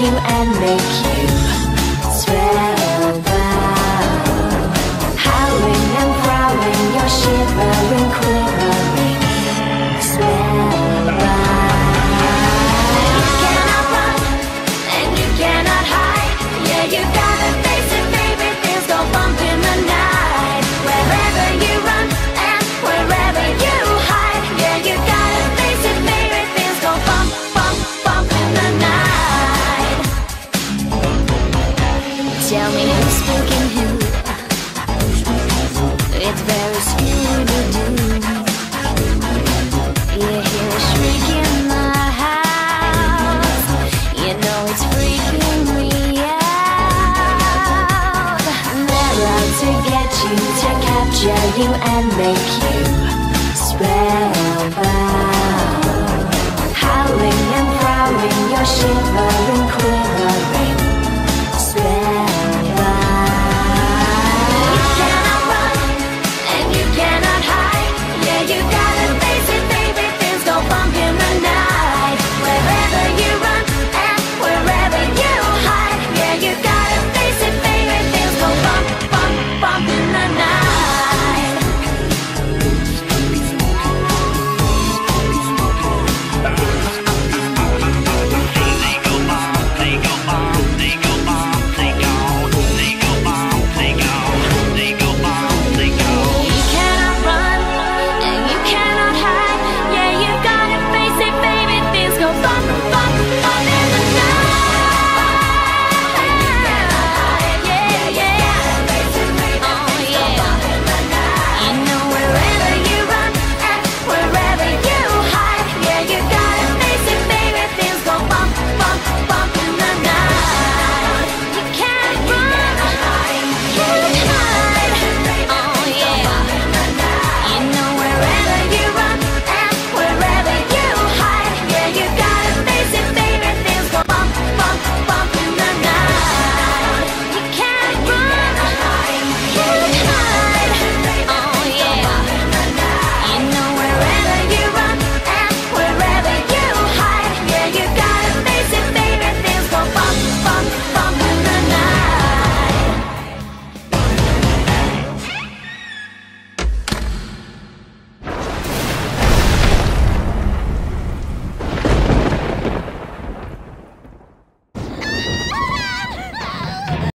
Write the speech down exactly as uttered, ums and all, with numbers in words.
you and make you spellbound. Howling and prowling, you're shivering, quivering, spellbound. You cannot run and you cannot hide. Yeah, you gotta face it, baby, things go bump in the night. Wherever you run and wherever you hide. Yeah, you gotta face it, baby, things go bump, bump, bump in the night. Tell me who's spooking who. It's very Scooby-Doo. You hear a shriek in the house. You know it's freaking me out. They're out to get you, to capture you and make you